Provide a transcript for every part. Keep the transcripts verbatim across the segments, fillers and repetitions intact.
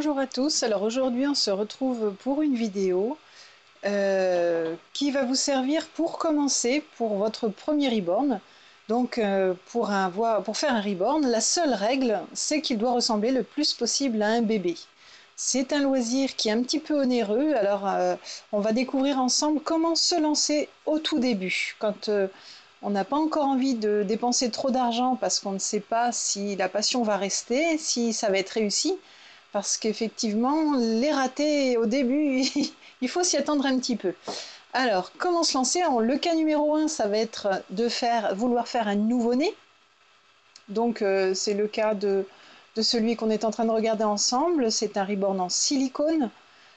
Bonjour à tous, alors aujourd'hui on se retrouve pour une vidéo euh, qui va vous servir pour commencer pour votre premier reborn. Donc euh, pour, un, pour faire un reborn, la seule règle c'est qu'il doit ressembler le plus possible à un bébé. C'est un loisir qui est un petit peu onéreux, alors euh, on va découvrir ensemble comment se lancer au tout début. Quand euh, on n'a pas encore envie de dépenser trop d'argent parce qu'on ne sait pas si la passion va rester, si ça va être réussi. Parce qu'effectivement, les ratés au début, il faut s'y attendre un petit peu. Alors, comment se lancer? Le cas numéro un, ça va être de faire, vouloir faire un nouveau-né. Donc, euh, c'est le cas de, de celui qu'on est en train de regarder ensemble. C'est un reborn en silicone.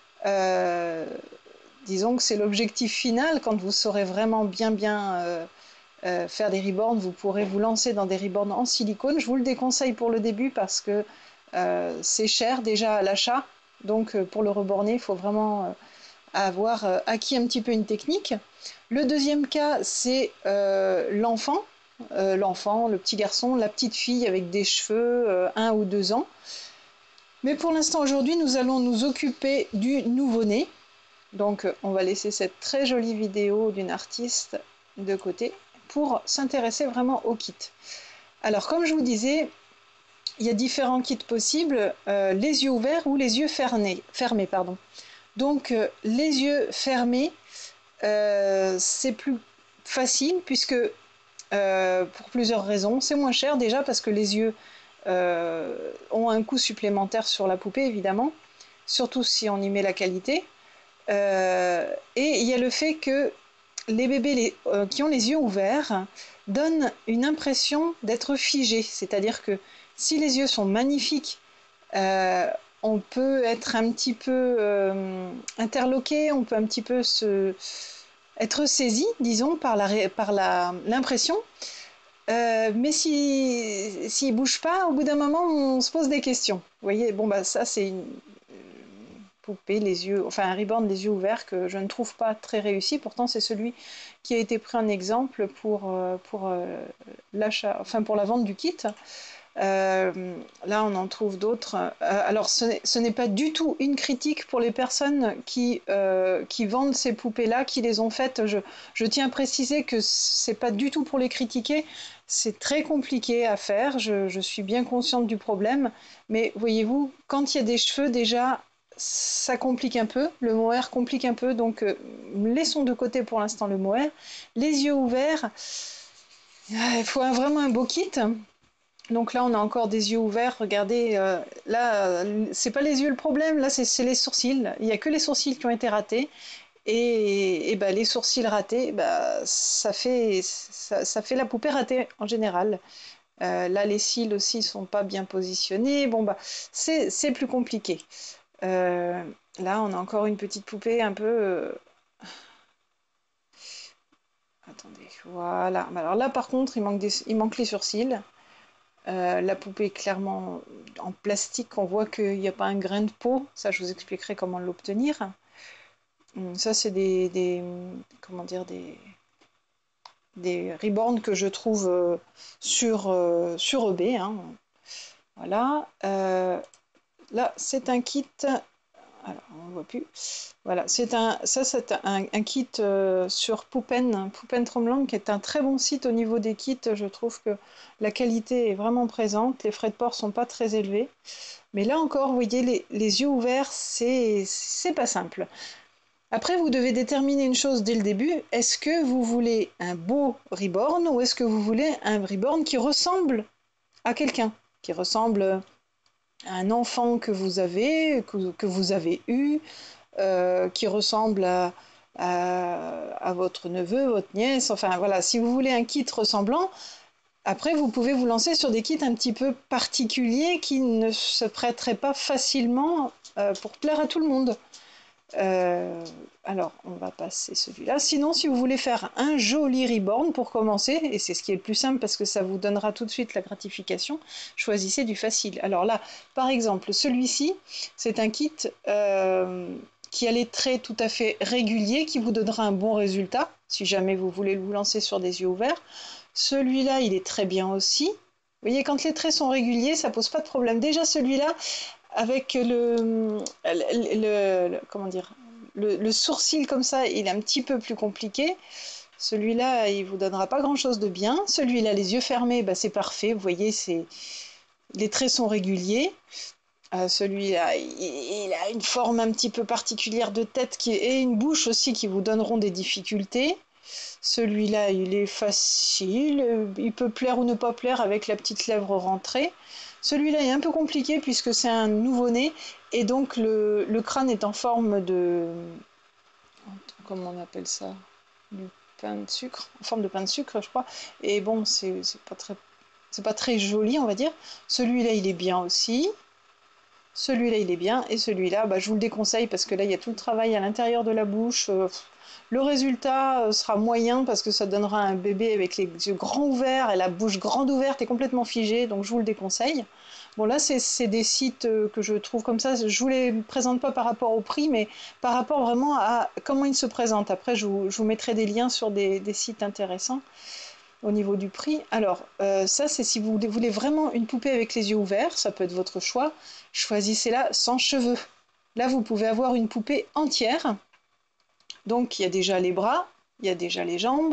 Euh, disons que c'est l'objectif final. Quand vous saurez vraiment bien, bien euh, euh, faire des reborns, vous pourrez vous lancer dans des reborns en silicone. Je vous le déconseille pour le début parce que Euh, c'est cher déjà à l'achat, donc euh, pour le reborner, il faut vraiment euh, avoir euh, acquis un petit peu une technique. Le deuxième cas, c'est euh, l'enfant, euh, l'enfant, le petit garçon, la petite fille avec des cheveux, euh, un ou deux ans. Mais pour l'instant, aujourd'hui, nous allons nous occuper du nouveau-né. Donc, on va laisser cette très jolie vidéo d'une artiste de côté pour s'intéresser vraiment au kit. Alors, comme je vous disais, il y a différents kits possibles, euh, les yeux ouverts ou les yeux fermés. fermés pardon. Donc euh, les yeux fermés, euh, c'est plus facile puisque euh, pour plusieurs raisons. C'est moins cher déjà parce que les yeux euh, ont un coût supplémentaire sur la poupée évidemment, surtout si on y met la qualité. Euh, et il y a le fait que les bébés les, euh, qui ont les yeux ouverts donnent une impression d'être figés, c'est-à-dire que si les yeux sont magnifiques, euh, on peut être un petit peu euh, interloqué, on peut un petit peu se, être saisi, disons, par la, par la, l'impression. Euh, mais s'ils si, ne bougent pas, au bout d'un moment, on se pose des questions. Vous voyez, bon, bah, ça, c'est une poupée, les yeux, enfin un reborn les yeux ouverts que je ne trouve pas très réussi. Pourtant, c'est celui qui a été pris en exemple pour, pour l'achat, enfin pour la vente du kit. Euh, là, on en trouve d'autres. Euh, alors, ce n'est pas du tout une critique pour les personnes qui, euh, qui vendent ces poupées-là, qui les ont faites. Je, je tiens à préciser que c'est pas du tout pour les critiquer. C'est très compliqué à faire. Je, je suis bien consciente du problème. Mais voyez-vous, quand il y a des cheveux, déjà, ça complique un peu. Le mohair complique un peu. Donc, euh, laissons de côté pour l'instant le mohair. Les yeux ouverts, il faut un, vraiment un beau kit. Donc là, on a encore des yeux ouverts. Regardez, euh, là, euh, c'est pas les yeux le problème, là, c'est les sourcils. Il n'y a que les sourcils qui ont été ratés. Et, et bah, les sourcils ratés, bah, ça, fait, ça, ça fait la poupée ratée en général. Euh, là, les cils aussi sont pas bien positionnés. Bon, bah, c'est plus compliqué. Euh, là, on a encore une petite poupée un peu... Euh... Attendez, voilà. Alors là, par contre, il manque, des, il manque les sourcils. Euh, la poupée est clairement en plastique, on voit qu'il n'y a pas un grain de peau, ça je vous expliquerai comment l'obtenir. Ça c'est des, des, comment dire, des, des reborns que je trouve sur, euh, sur eBay. Hein. Voilà. Euh, là c'est un kit, alors on ne voit plus. Voilà, c'est un, ça c'est un, un kit euh, sur Poupen, Poupen Tremblant, qui est un très bon site au niveau des kits. Je trouve que la qualité est vraiment présente, les frais de port sont pas très élevés. Mais là encore, vous voyez, les, les yeux ouverts, c'est pas simple. Après, vous devez déterminer une chose dès le début. Est-ce que vous voulez un beau reborn ou est-ce que vous voulez un reborn qui ressemble à quelqu'un, qui ressemble à un enfant que vous avez, que, que vous avez eu, Euh, qui ressemble à, à, à votre neveu, votre nièce, enfin voilà, si vous voulez un kit ressemblant, après vous pouvez vous lancer sur des kits un petit peu particuliers qui ne se prêteraient pas facilement euh, pour plaire à tout le monde. Euh, alors, on va passer celui-là. Sinon, si vous voulez faire un joli reborn pour commencer, et c'est ce qui est le plus simple parce que ça vous donnera tout de suite la gratification, choisissez du facile. Alors là, par exemple, celui-ci, c'est un kit euh, qui a les traits tout à fait réguliers, qui vous donnera un bon résultat, si jamais vous voulez vous lancer sur des yeux ouverts. Celui-là, il est très bien aussi. Vous voyez, quand les traits sont réguliers, ça pose pas de problème. Déjà, celui-là, avec le, le, le- comment dire, le, le sourcil comme ça, il est un petit peu plus compliqué. Celui-là, il vous donnera pas grand-chose de bien. Celui-là, les yeux fermés, bah, c'est parfait. Vous voyez, c'est les traits sont réguliers. Euh, celui-là, il, il a une forme un petit peu particulière de tête qui, et une bouche aussi qui vous donneront des difficultés. Celui-là, il est facile, il peut plaire ou ne pas plaire avec la petite lèvre rentrée. Celui-là est un peu compliqué puisque c'est un nouveau-né et donc le, le crâne est en forme de... Comment on appelle ça? Du pain de sucre, en forme de pain de sucre, je crois. Et bon, c'est pas très, c'est pas très joli, on va dire. Celui-là, il est bien aussi. Celui-là, il est bien. Et celui-là, bah, je vous le déconseille parce que là, il y a tout le travail à l'intérieur de la bouche. Euh, le résultat sera moyen parce que ça donnera un bébé avec les yeux grands ouverts et la bouche grande ouverte et complètement figée. Donc, je vous le déconseille. Bon, là, c'est des sites que je trouve comme ça. Je vous les présente pas par rapport au prix, mais par rapport vraiment à comment ils se présentent. Après, je vous, je vous mettrai des liens sur des, des sites intéressants au niveau du prix. Alors, euh, ça, c'est si vous voulez vraiment une poupée avec les yeux ouverts, ça peut être votre choix. Choisissez-la sans cheveux. Là, vous pouvez avoir une poupée entière. Donc, il y a déjà les bras, il y a déjà les jambes,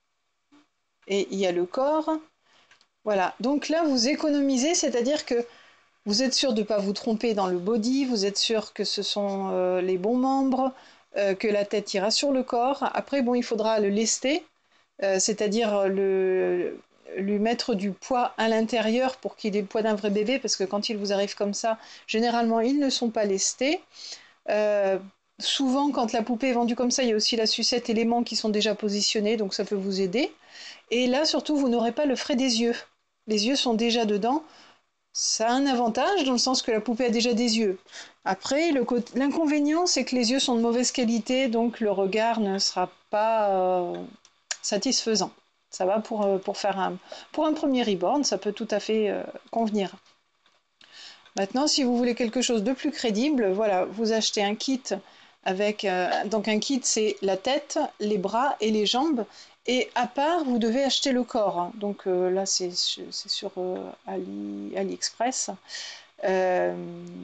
et il y a le corps. Voilà. Donc là, vous économisez, c'est-à-dire que vous êtes sûr de ne pas vous tromper dans le body, vous êtes sûr que ce sont euh, les bons membres, euh, que la tête ira sur le corps. Après, bon, il faudra le lester, euh, c'est-à-dire le, lui mettre du poids à l'intérieur pour qu'il ait le poids d'un vrai bébé, parce que quand il vous arrive comme ça, généralement, ils ne sont pas lestés. Euh, souvent, quand la poupée est vendue comme ça, il y a aussi la sucette et l'aimant qui sont déjà positionnés, donc ça peut vous aider. Et là, surtout, vous n'aurez pas le frais des yeux. Les yeux sont déjà dedans. Ça a un avantage dans le sens que la poupée a déjà des yeux. Après, l'inconvénient, c'est que les yeux sont de mauvaise qualité, donc le regard ne sera pas euh, satisfaisant. Ça va pour, euh, pour faire un, pour un premier reborn, ça peut tout à fait euh, convenir. Maintenant, si vous voulez quelque chose de plus crédible, voilà, vous achetez un kit avec, euh, donc un kit, c'est la tête, les bras et les jambes. Et à part, vous devez acheter le corps. Donc euh, là, c'est sur euh, Ali, AliExpress. Euh,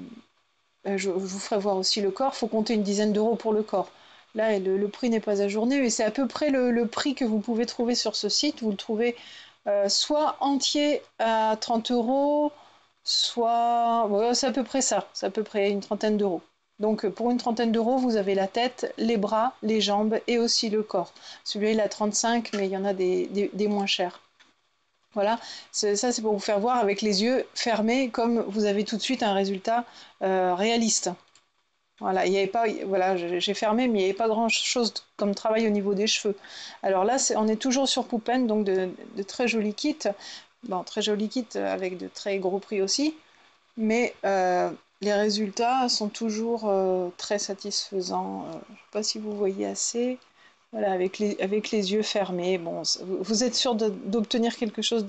je, je vous ferai voir aussi le corps. Il faut compter une dizaine d'euros pour le corps. Là, le, le prix n'est pas ajourné, mais c'est à peu près le, le prix que vous pouvez trouver sur ce site. Vous le trouvez euh, soit entier à trente euros, soit... Ouais, c'est à peu près ça. C'est à peu près une trentaine d'euros. Donc pour une trentaine d'euros, vous avez la tête, les bras, les jambes et aussi le corps. Celui-là, il a trente-cinq, mais il y en a des, des, des moins chers. Voilà, ça c'est pour vous faire voir avec les yeux fermés, comme vous avez tout de suite un résultat euh, réaliste. Voilà, il y avait pas, voilà, j'ai fermé, mais il n'y avait pas grand-chose comme travail au niveau des cheveux. Alors là, est, on est toujours sur Poupen, donc de, de très jolis kits. Bon, très jolis kits avec de très gros prix aussi, mais euh, les résultats sont toujours euh, très satisfaisants. Euh, je ne sais pas si vous voyez assez. Voilà, avec les, avec les yeux fermés. Bon, vous êtes sûr d'obtenir quelque chose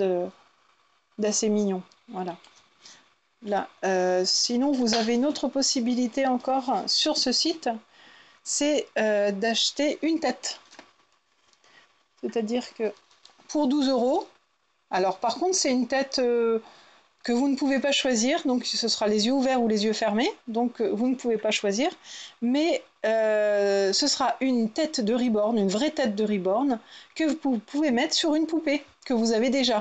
d'assez mignon. Voilà. Là. Euh, sinon, vous avez une autre possibilité encore sur ce site, c'est euh, d'acheter une tête. C'est-à-dire que pour douze euros, alors par contre, c'est une tête euh, que vous ne pouvez pas choisir, donc ce sera les yeux ouverts ou les yeux fermés, donc euh, vous ne pouvez pas choisir, mais euh, ce sera une tête de reborn, une vraie tête de reborn, que vous pouvez mettre sur une poupée que vous avez déjà.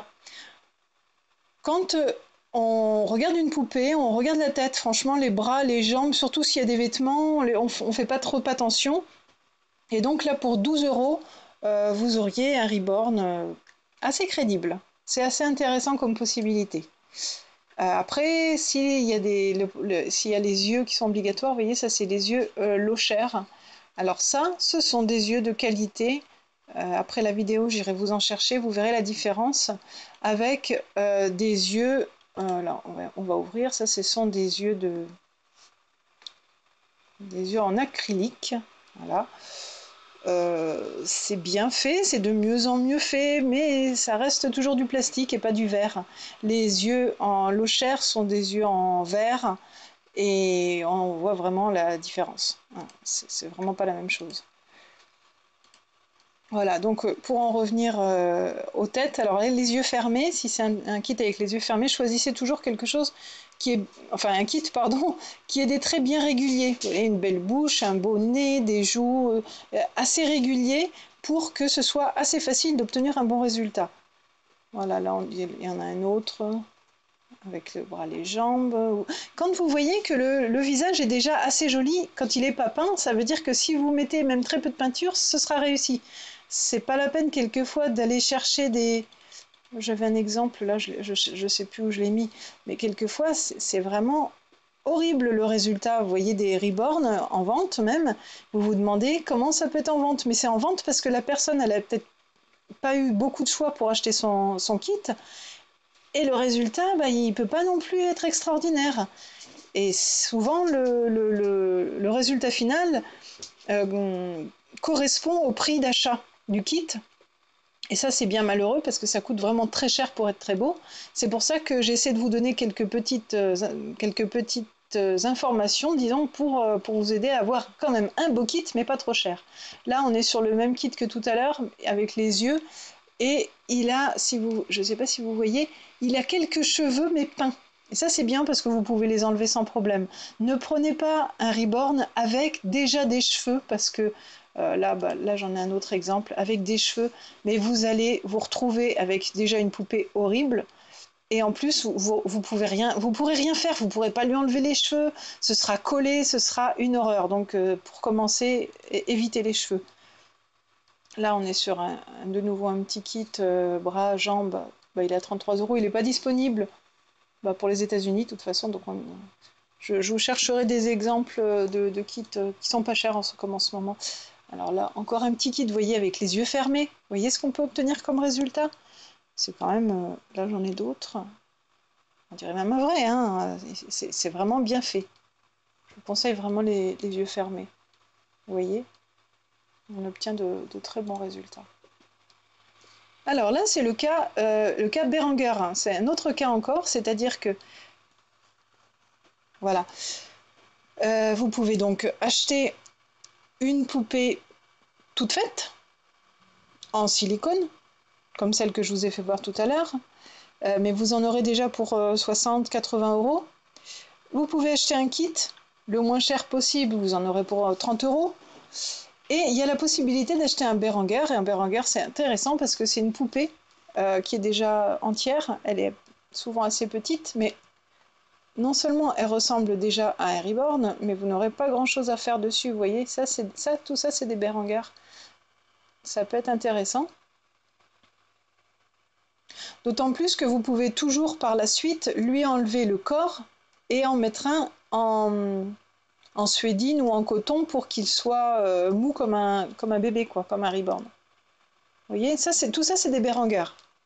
Quand euh, on regarde une poupée, on regarde la tête, franchement, les bras, les jambes, surtout s'il y a des vêtements, on ne fait pas trop attention. Et donc là, pour douze euros, euh, vous auriez un reborn euh, assez crédible. C'est assez intéressant comme possibilité. Euh, après, s'il y a des, le, le, s'il y a les yeux qui sont obligatoires, vous voyez, ça c'est les yeux euh, Locher. Alors ça, ce sont des yeux de qualité. Euh, après la vidéo, j'irai vous en chercher, vous verrez la différence avec euh, des yeux. Euh, là, on va, on va ouvrir. Ça, ce sont des yeux de, des yeux en acrylique. Voilà. Euh, c'est bien fait, c'est de mieux en mieux fait, mais ça reste toujours du plastique et pas du verre. Les yeux en Locher sont des yeux en verre et on voit vraiment la différence. C'est vraiment pas la même chose. Voilà, donc euh, pour en revenir euh, aux têtes, alors les yeux fermés, si c'est un, un kit avec les yeux fermés, choisissez toujours quelque chose qui est, enfin un kit, pardon, qui ait des traits bien réguliers. Vous voyez, une belle bouche, un beau nez, des joues euh, assez réguliers pour que ce soit assez facile d'obtenir un bon résultat. Voilà, là on- il y en a un autre avec le bras, les jambes. Quand vous voyez que le, le visage est déjà assez joli, quand il n'est pas peint, ça veut dire que si vous mettez même très peu de peinture, ce sera réussi. C'est pas la peine quelquefois d'aller chercher des... J'avais un exemple, là je ne sais plus où je l'ai mis, mais quelquefois c'est vraiment horrible le résultat. Vous voyez des reborn en vente même, vous vous demandez comment ça peut être en vente, mais c'est en vente parce que la personne elle a peut-être pas eu beaucoup de choix pour acheter son, son kit, et le résultat, bah, il ne peut pas non plus être extraordinaire. Et souvent, le, le, le, le résultat final euh, correspond au prix d'achat du kit. Et ça, c'est bien malheureux parce que ça coûte vraiment très cher pour être très beau. C'est pour ça que j'essaie de vous donner quelques petites, euh, quelques petites informations, disons, pour, euh, pour vous aider à avoir quand même un beau kit, mais pas trop cher. Là, on est sur le même kit que tout à l'heure, avec les yeux. Et il a, si vous, je ne sais pas si vous voyez, il a quelques cheveux mais peints. Et ça c'est bien parce que vous pouvez les enlever sans problème. Ne prenez pas un reborn avec déjà des cheveux parce que euh, là, bah, là j'en ai un autre exemple avec des cheveux, mais vous allez vous retrouver avec déjà une poupée horrible. Et en plus, vous, vous pouvez rien, vous pourrez rien faire, vous pourrez pas lui enlever les cheveux, ce sera collé, ce sera une horreur. Donc euh, pour commencer, évitez les cheveux. Là, on est sur un, de nouveau un petit kit euh, bras, jambes. Bah, il est à trente-trois euros. Il n'est pas disponible bah, pour les États-Unis, de toute façon. Donc, on, je, je vous chercherai des exemples de, de kits euh, qui sont pas chers en, comme en ce moment. Alors là, encore un petit kit, vous voyez, avec les yeux fermés. Vous voyez ce qu'on peut obtenir comme résultat? C'est quand même... Euh, là, j'en ai d'autres. On dirait même un vrai, hein. C'est vraiment bien fait. Je vous conseille vraiment les, les yeux fermés. Vous voyez? On obtient de, de très bons résultats. Alors là, c'est le cas, euh, le cas Berenger. Hein. C'est un autre cas encore, c'est-à-dire que, voilà, euh, vous pouvez donc acheter une poupée toute faite, en silicone, comme celle que je vous ai fait voir tout à l'heure, euh, mais vous en aurez déjà pour euh, soixante à quatre-vingts euros. Vous pouvez acheter un kit, le moins cher possible, vous en aurez pour trente euros. Et il y a la possibilité d'acheter un Berenger, et un Berenger c'est intéressant parce que c'est une poupée euh, qui est déjà entière, elle est souvent assez petite, mais non seulement elle ressemble déjà à un Reborn, mais vous n'aurez pas grand chose à faire dessus, vous voyez, ça, ça, tout ça c'est des Berenger. Ça peut être intéressant. D'autant plus que vous pouvez toujours par la suite lui enlever le corps et en mettre un en, en suédine ou en coton pour qu'il soit euh, mou comme un, comme un bébé, quoi, comme un Reborn. Vous voyez, ça, tout ça c'est des Berenger.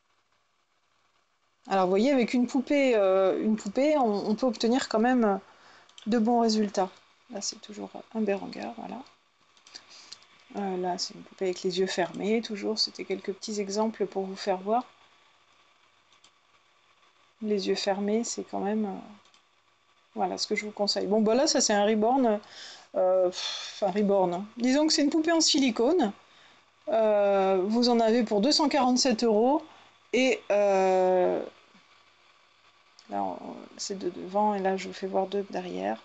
Alors vous voyez, avec une poupée, euh, une poupée on, on peut obtenir quand même de bons résultats. Là c'est toujours un Berenger, voilà. Euh, là, c'est une poupée avec les yeux fermés, toujours. C'était quelques petits exemples pour vous faire voir. Les yeux fermés, c'est quand même... Euh, voilà ce que je vous conseille. Bon, bah là, ça, c'est un Reborn. Euh, enfin, Reborn. Hein. Disons que c'est une poupée en silicone. Euh, vous en avez pour deux cent quarante-sept euros. Et euh, là, c'est de devant. Et là, je vous fais voir deux derrière.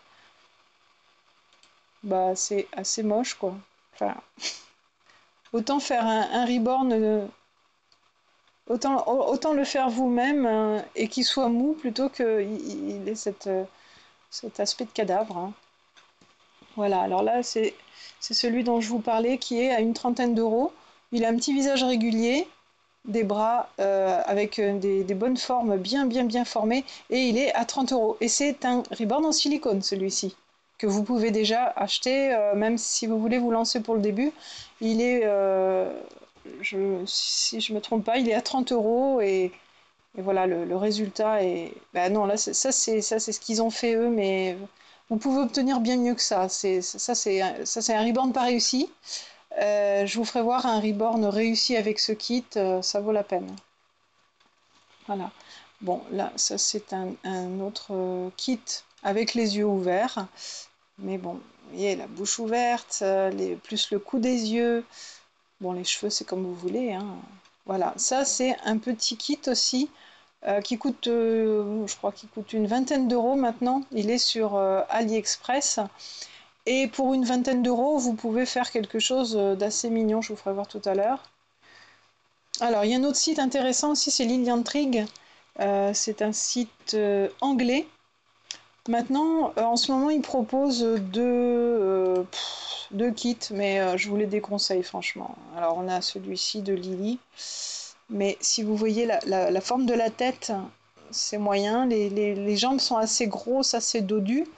Bah, c'est assez moche, quoi. Enfin, autant faire un, un Reborn... Euh, Autant, autant le faire vous-même euh, et qu'il soit mou plutôt qu'il ait cette, euh, cet aspect de cadavre. Hein. Voilà, alors là, c'est celui dont je vous parlais qui est à une trentaine d'euros. Il a un petit visage régulier, des bras euh, avec des, des bonnes formes bien, bien, bien formées et il est à trente euros. Et c'est un Reborn en silicone, celui-ci, que vous pouvez déjà acheter, euh, même si vous voulez vous lancer pour le début. Il est... Euh, Je, si je me trompe pas, il est à trente euros et, et voilà, le, le résultat est... Bah non, là, ça, c'est ça, c'est ce qu'ils ont fait eux, mais vous pouvez obtenir bien mieux que ça. C'est, ça, c'est un Reborn pas réussi. Euh, je vous ferai voir un Reborn réussi avec ce kit, euh, ça vaut la peine. Voilà. Bon, là, ça, c'est un, un autre euh, kit avec les yeux ouverts. Mais bon, vous voyez, la bouche ouverte, euh, les, plus le cou des yeux... Bon, les cheveux, c'est comme vous voulez, hein. Voilà, ça c'est un petit kit aussi euh, qui coûte, euh, je crois qu'il coûte une vingtaine d'euros maintenant. Il est sur euh, AliExpress. Et pour une vingtaine d'euros, vous pouvez faire quelque chose d'assez mignon, je vous ferai voir tout à l'heure. Alors, il y a un autre site intéressant aussi, c'est Lilian Trig. Euh, c'est un site euh, anglais. Maintenant, euh, en ce moment, ils proposent deux, euh, pff, deux kits, mais euh, je vous les déconseille franchement. Alors, on a celui-ci de Lily, mais si vous voyez la, la, la forme de la tête, c'est moyen. Les, les, les jambes sont assez grosses, assez dodues.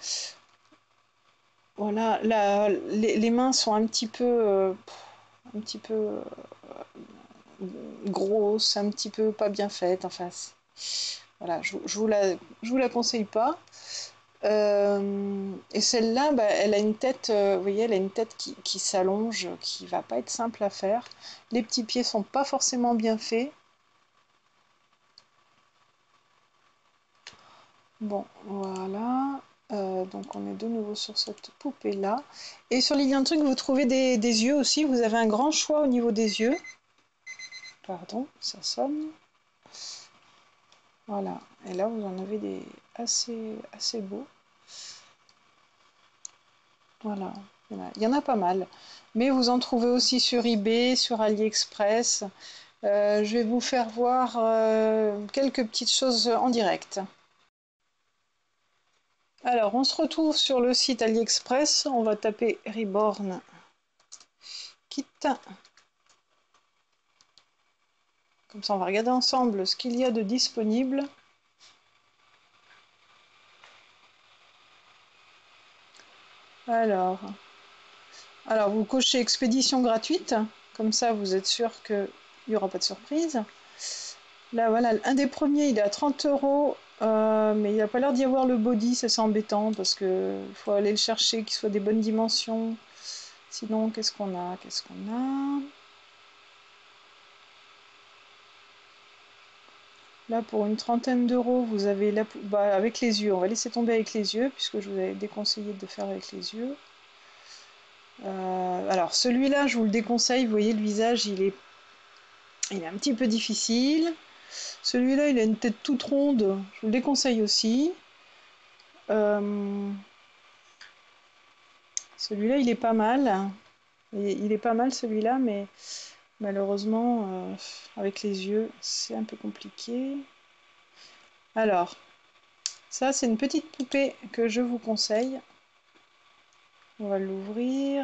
Voilà, la, les, les mains sont un petit peu, euh, un petit peu euh, grosses, un petit peu pas bien faites. Enfin, voilà, je, je vous la, je vous la conseille pas. Euh, et celle-là, bah, elle a une tête, euh, vous voyez, elle a une tête qui, qui s'allonge, qui va pas être simple à faire. Les petits pieds sont pas forcément bien faits. Bon, voilà. Euh, donc on est de nouveau sur cette poupée là, et sur Lilian Truc vous trouvez des, des yeux aussi, vous avez un grand choix au niveau des yeux. Pardon, ça sonne. Voilà, et là vous en avez des assez assez beaux. Voilà, il y en a, il y en a pas mal, mais vous en trouvez aussi sur eBay, sur AliExpress. Euh, je vais vous faire voir euh, quelques petites choses en direct. Alors, on se retrouve sur le site AliExpress. On va taper Reborn Kit. Comme ça, on va regarder ensemble ce qu'il y a de disponible. Alors, alors vous cochez expédition gratuite. Comme ça, vous êtes sûr qu'il n'y aura pas de surprise. Là, voilà, un des premiers, il est à trente euros. Euh, mais il n'a pas l'air d'y avoir le body, ça c'est embêtant parce qu'il faut aller le chercher, qu'il soit des bonnes dimensions. Sinon, qu'est-ce qu'on a Qu'est-ce qu'on a Là, pour une trentaine d'euros, vous avez la, bah, avec les yeux. On va laisser tomber avec les yeux, puisque je vous avais déconseillé de faire avec les yeux. Euh, alors, celui-là, je vous le déconseille. Vous voyez, le visage, il est, il est un petit peu difficile. Celui-là, il a une tête toute ronde. Je vous le déconseille aussi. Euh, celui-là, il est pas mal. Il est pas mal, celui-là, mais malheureusement, euh, avec les yeux, c'est un peu compliqué. Alors, ça, c'est une petite poupée que je vous conseille. On va l'ouvrir.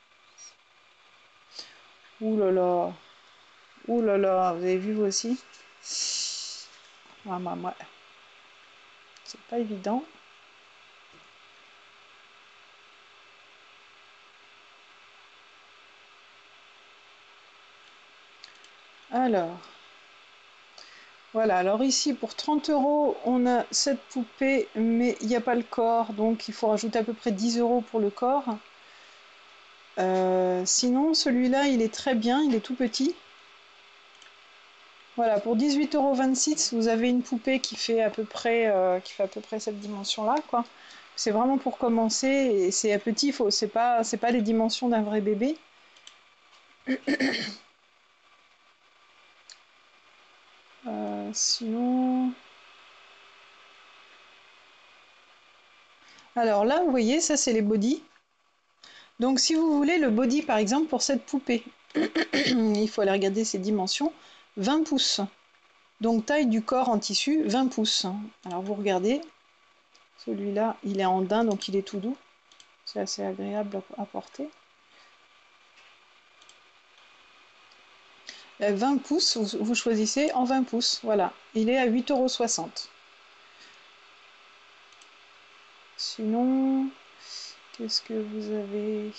Ouh là là. Ouh là là. Vous avez vu vous aussi? Ah, bah, ouais. C'est pas évident. Alors. Voilà. Alors ici, pour trente euros, on a cette poupée, mais il n'y a pas le corps. Donc, il faut rajouter à peu près dix euros pour le corps. Euh, sinon, celui-là, il est très bien. Il est tout petit. Voilà, pour dix-huit euros vingt-six, vous avez une poupée qui fait à peu près, euh, qui fait à peu près cette dimension-là, quoi. C'est vraiment pour commencer, et c'est petit, faut, c'est pas, c'est pas les dimensions d'un vrai bébé. Euh, sinon, alors là, vous voyez, ça c'est les bodys. Donc, si vous voulez le body, par exemple, pour cette poupée, il faut aller regarder ses dimensions, vingt pouces. Donc, taille du corps en tissu, vingt pouces. Alors, vous regardez, celui-là, il est en daim, donc il est tout doux. C'est assez agréable à porter. vingt pouces, vous choisissez en vingt pouces, voilà. Il est à huit euros soixante. Sinon, qu'est-ce que vous avez?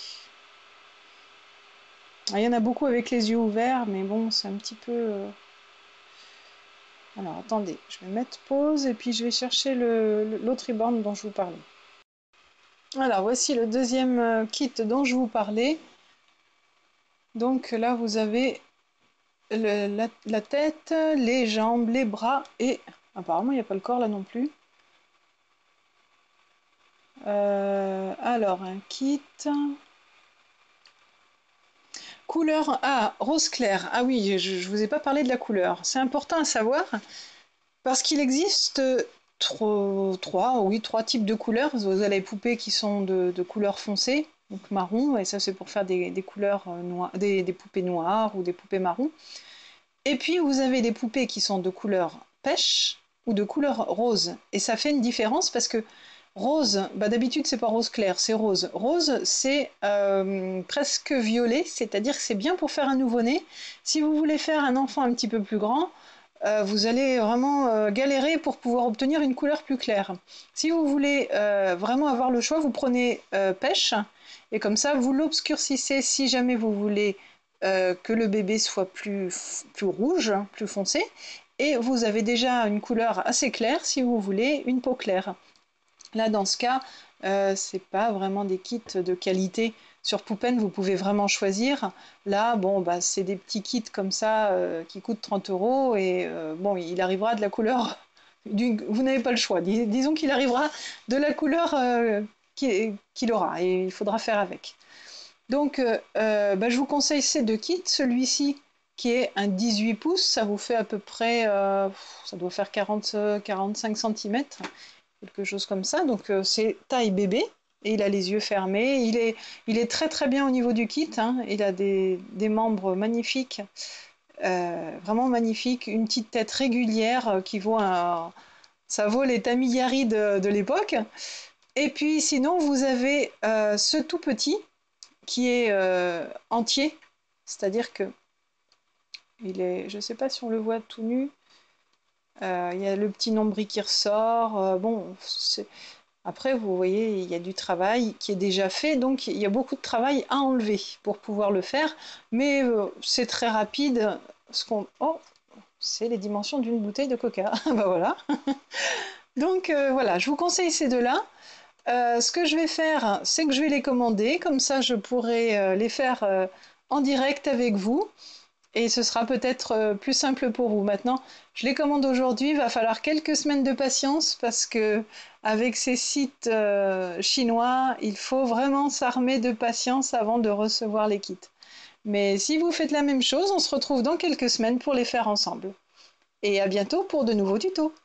Ah, il y en a beaucoup avec les yeux ouverts, mais bon, c'est un petit peu... euh, Alors, attendez, je vais mettre pause et puis je vais chercher l'autre Reborn dont je vous parlais. Alors, voici le deuxième euh, kit dont je vous parlais. Donc là, vous avez le, la, la tête, les jambes, les bras et... Apparemment, il n'y a pas le corps là non plus. Euh, alors, un kit. Couleur ah, rose clair. Ah oui, je ne vous ai pas parlé de la couleur. C'est important à savoir parce qu'il existe trois, trois, oui, trois types de couleurs. Vous avez les poupées qui sont de, de couleur foncée, donc marron, et ça c'est pour faire des, des couleurs noires, des, des poupées noires ou des poupées marron. Et puis vous avez des poupées qui sont de couleur pêche ou de couleur rose. Et ça fait une différence parce que rose, bah d'habitude c'est pas rose clair, c'est rose. Rose c'est euh, presque violet, c'est-à-dire que c'est bien pour faire un nouveau-né. Si vous voulez faire un enfant un petit peu plus grand, euh, vous allez vraiment euh, galérer pour pouvoir obtenir une couleur plus claire. Si vous voulez euh, vraiment avoir le choix, vous prenez euh, pêche et comme ça vous l'obscurcissez si jamais vous voulez euh, que le bébé soit plus, plus rouge, plus foncé, et vous avez déjà une couleur assez claire si vous voulez une peau claire. Là, dans ce cas, euh, c'est pas vraiment des kits de qualité. Sur Poupen, vous pouvez vraiment choisir. Là, bon, bah, c'est des petits kits comme ça euh, qui coûtent trente euros et euh, bon, il arrivera de la couleur. Du... Vous n'avez pas le choix. Dis disons qu'il arrivera de la couleur euh, qu'il qu'il aura et il faudra faire avec. Donc, euh, euh, bah, je vous conseille ces deux kits. Celui-ci qui est un dix-huit pouces, ça vous fait à peu près, euh, ça doit faire quarante à quarante-cinq centimètres, quelque chose comme ça. Donc, euh, c'est taille bébé et il a les yeux fermés. Il est, il est très très bien au niveau du kit. Hein. Il a des, des membres magnifiques, euh, vraiment magnifiques. Une petite tête régulière euh, qui vaut un. Ça vaut les Tamigari de, de l'époque. Et puis, sinon, vous avez euh, ce tout petit qui est euh, entier, c'est-à-dire que il est, je ne sais pas si on le voit tout nu, euh, il y a le petit nombril qui ressort, euh, bon, après vous voyez il y a du travail qui est déjà fait, donc il y a beaucoup de travail à enlever pour pouvoir le faire, mais euh, c'est très rapide, ce qu'on... Oh, c'est les dimensions d'une bouteille de coca, bah voilà. Donc euh, voilà, je vous conseille ces deux-là. Euh, ce que je vais faire, c'est que je vais les commander, comme ça je pourrai euh, les faire euh, en direct avec vous, et ce sera peut-être euh, plus simple pour vous. Maintenant, je les commande aujourd'hui, il va falloir quelques semaines de patience, parce que avec ces sites euh, chinois, il faut vraiment s'armer de patience avant de recevoir les kits. Mais si vous faites la même chose, on se retrouve dans quelques semaines pour les faire ensemble. Et à bientôt pour de nouveaux tutos.